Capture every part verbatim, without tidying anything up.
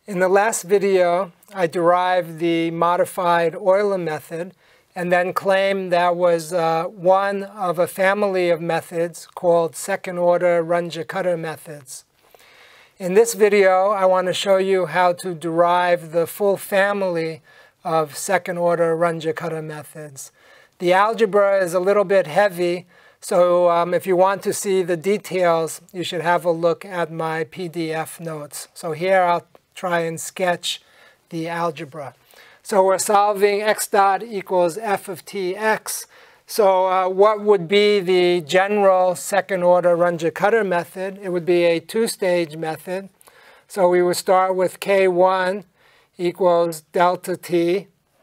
In the last video, I derived the modified Euler method and then claimed that was uh, one of a family of methods called second-order Runge-Kutta methods. In this video, I want to show you how to derive the full family of second-order Runge-Kutta methods. The algebra is a little bit heavy, so um, if you want to see the details, you should have a look at my P D F notes. So here I'll try and sketch the algebra. So we're solving x dot equals f of t x. So uh, what would be the general second-order Runge-Kutta method? It would be a two-stage method. So we would start with k one equals delta t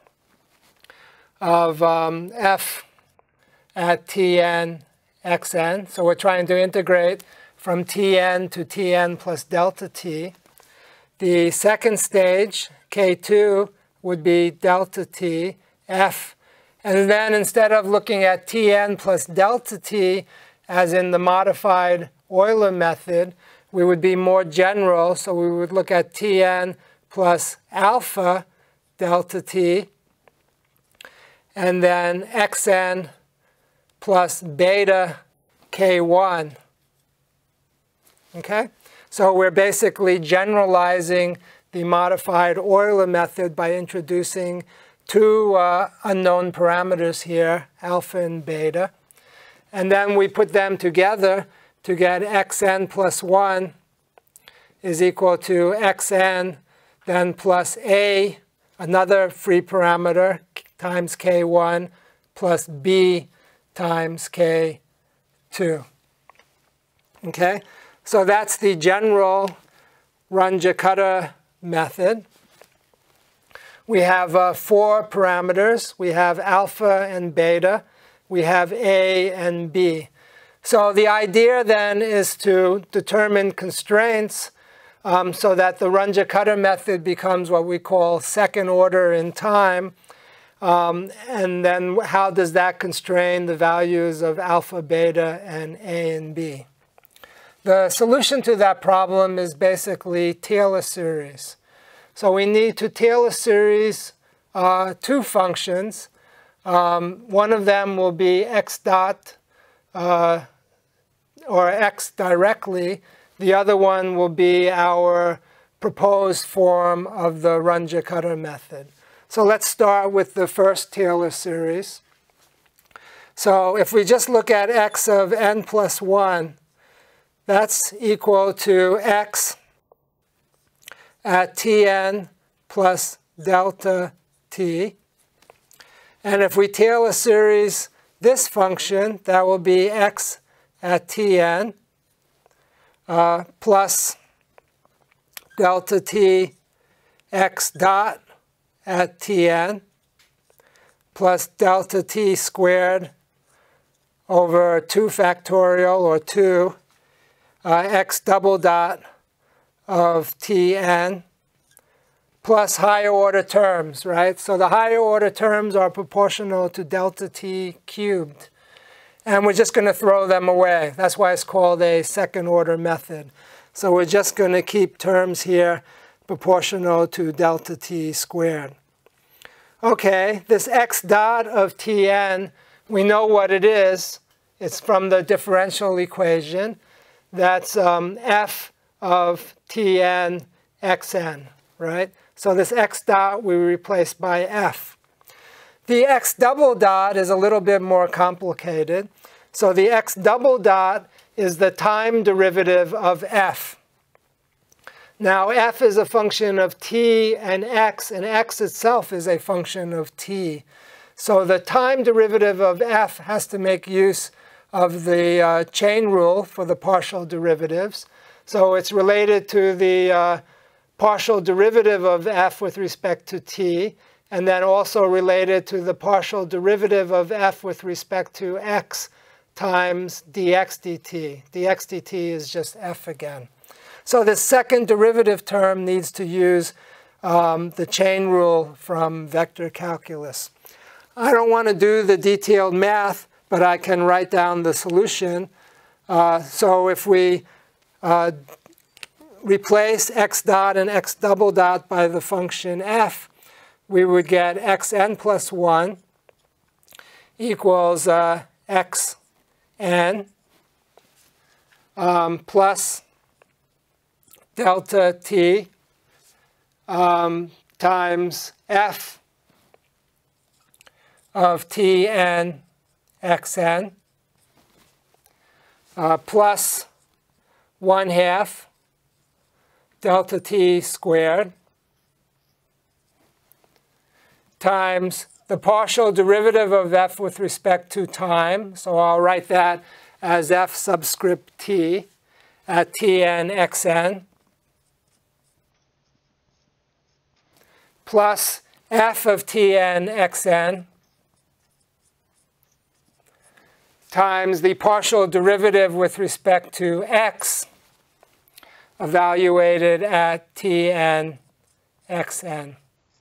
of um, f at tn xn. So we're trying to integrate from tn to tn plus delta t. The second stage, k two, would be delta t, f. And then instead of looking at tn plus delta t, as in the modified Euler method, we would be more general. So we would look at tn plus alpha delta t, and then xn plus beta k one. Okay? So we're basically generalizing the modified Euler method by introducing two uh, unknown parameters here, alpha and beta. And then we put them together to get xn plus one is equal to xn then plus a, another free parameter, times k one, plus b times k two. Okay? So that's the general Runge-Kutta method. We have uh, four parameters. We have alpha and beta. We have a and b. So the idea then is to determine constraints um, so that the Runge-Kutta method becomes what we call second order in time. Um, and then how does that constrain the values of alpha, beta, and a and b? The solution to that problem is basically Taylor series. So we need to Taylor series uh, two functions. Um, one of them will be x dot, uh, or x directly. The other one will be our proposed form of the Runge-Kutta method. So let's start with the first Taylor series. So if we just look at x of n plus one, that's equal to x at tn plus delta t. And if we Taylor series this function, that will be x at tn uh, plus delta t x dot at tn plus delta t squared over two factorial, or two, uh, x double dot of tn plus higher order terms, right? So the higher order terms are proportional to delta t cubed. And we're just going to throw them away. That's why it's called a second order method. So we're just going to keep terms here proportional to delta t squared. Okay, this x dot of tn, we know what it is. It's from the differential equation. That's um, f of tn xn, right? So this x dot we replace by f. The x double dot is a little bit more complicated. So the x double dot is the time derivative of f. Now f is a function of t and x, and x itself is a function of t. So the time derivative of f has to make use of the uh, chain rule for the partial derivatives. So it's related to the uh, partial derivative of f with respect to t, and then also related to the partial derivative of f with respect to x times dx dt. dx dt is just f again. So this second derivative term needs to use um, the chain rule from vector calculus. I don't want to do the detailed math, but I can write down the solution. Uh, so if we uh, replace x dot and x double dot by the function f, we would get xn plus one equals uh, xn um, plus delta t um, times f of tn xn uh, plus one half delta t squared times the partial derivative of f with respect to time. So I'll write that as f subscript t at tn xn plus f of tn xn times the partial derivative with respect to x evaluated at tn xn.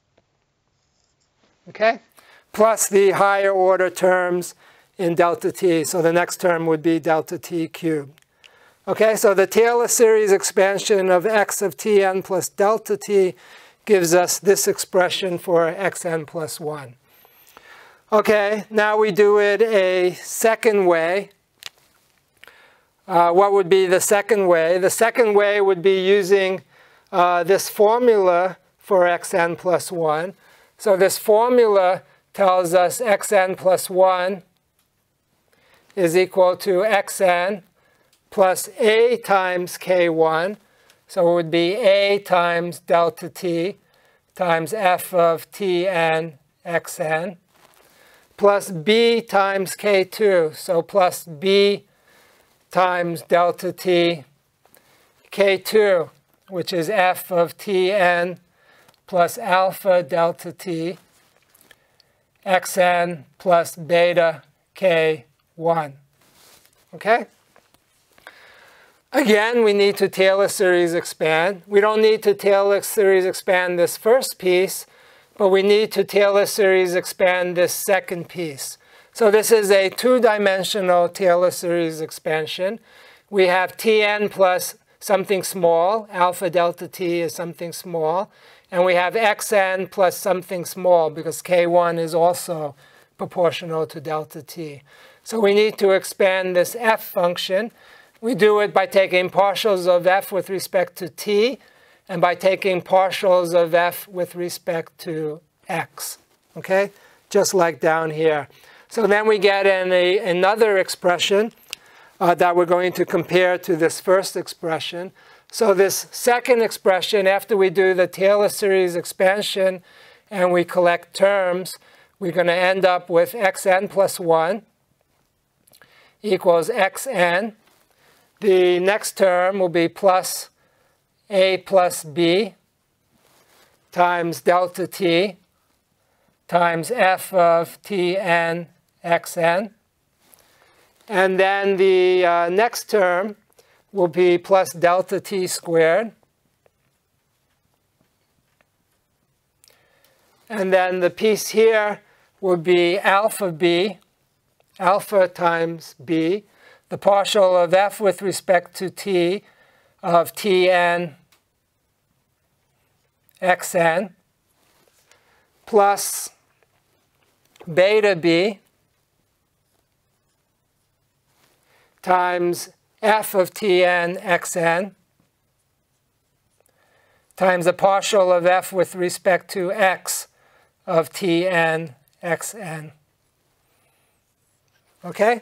Okay? Plus the higher order terms in delta t. So the next term would be delta t cubed. Okay, so the Taylor series expansion of x of tn plus delta t gives us this expression for xn plus one. Okay, now we do it a second way. Uh, what would be the second way? The second way would be using uh, this formula for xn plus one. So this formula tells us xn plus one is equal to xn plus a times k one. So it would be a times delta t times f of tn xn plus b times k two. So plus b times delta t k two, which is f of tn plus alpha delta t xn plus beta k one. Okay? Again, we need to Taylor series expand. We don't need to Taylor series expand this first piece, but we need to Taylor series expand this second piece. So this is a two-dimensional Taylor series expansion. We have tn plus something small. Alpha delta t is something small. And we have xn plus something small, because k one is also proportional to delta t. So we need to expand this f function. We do it by taking partials of f with respect to t, and by taking partials of f with respect to x. Okay? Just like down here. So then we get in a, another expression uh, that we're going to compare to this first expression. So this second expression, after we do the Taylor series expansion and we collect terms, we're going to end up with xn plus one equals xn. The next term will be plus a plus b times delta t times f of tn xn. And then the uh, next term will be plus delta t squared. And then the piece here will be alpha b, alpha times b, the partial of f with respect to t of tn xn, plus beta b times f of tn xn times the partial of f with respect to x of tn xn. Okay?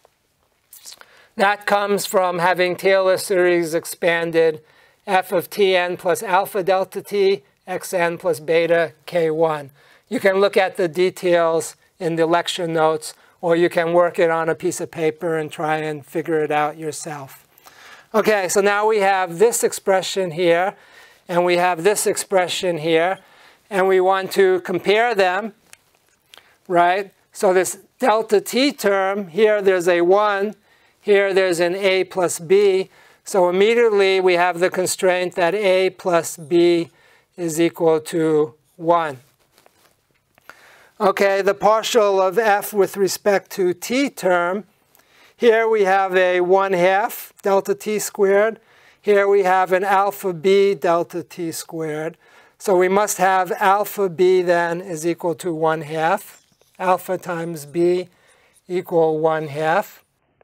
That comes from having Taylor series expanded f of tn plus alpha delta t xn plus beta k one. You can look at the details in the lecture notes, or you can work it on a piece of paper and try and figure it out yourself. Okay, so now we have this expression here, and we have this expression here, and we want to compare them, right? So this delta t term, here there's a one, here there's an a plus b, so immediately we have the constraint that a plus b is equal to one. Okay, the partial of f with respect to t term, here we have a one half delta t squared. Here we have an alpha b delta t squared. So we must have alpha b then is equal to one half. Alpha times b equal one half.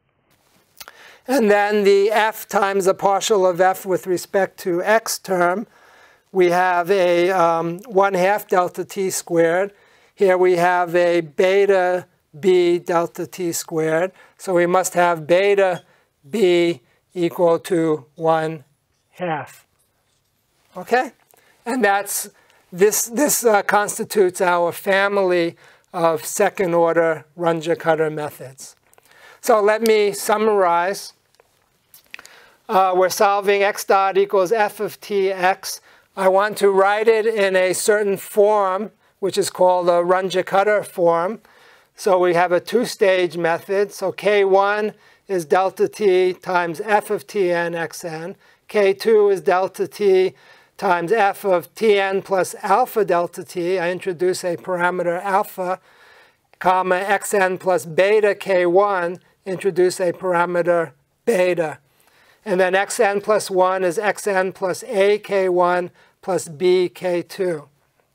And then the f times the partial of f with respect to x term, we have a um, one half delta t squared. Here we have a beta b delta t squared. So we must have beta b equal to one half. Okay? And that's, this, this uh, constitutes our family of second order Runge-Kutta methods. So let me summarize. Uh, we're solving x dot equals f of tx. I want to write it in a certain form, which is called a Runge-Kutta form. So we have a two-stage method. So k one is delta t times f of tn xn. k two is delta t times f of tn plus alpha delta t. I introduce a parameter alpha, comma, xn plus beta k one, introduce a parameter beta. And then xn plus one is xn plus a k one plus b k two.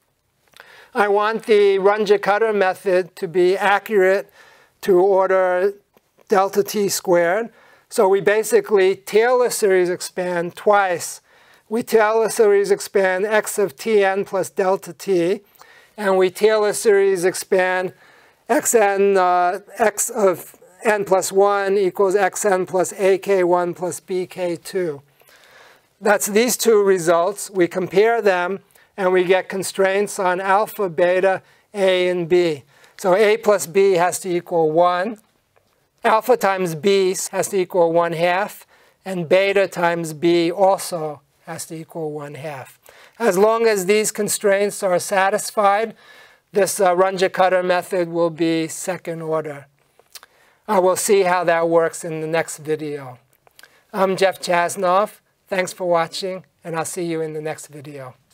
I want the Runge-Kutta method to be accurate to order delta t squared. So we basically Taylor series expand twice. We Taylor series expand x of tn plus delta t, and we Taylor series expand xn, uh, x of n plus one equals xn plus a k one plus b k two. That's these two results. We compare them, and we get constraints on alpha, beta, a, and b. So a plus b has to equal one. Alpha times b has to equal one half, and beta times b also has to equal one half. As long as these constraints are satisfied, this uh, Runge-Kutta method will be second order. Uh, we'll see how that works in the next video. I'm Jeff Chasnoff. Thanks for watching, and I'll see you in the next video.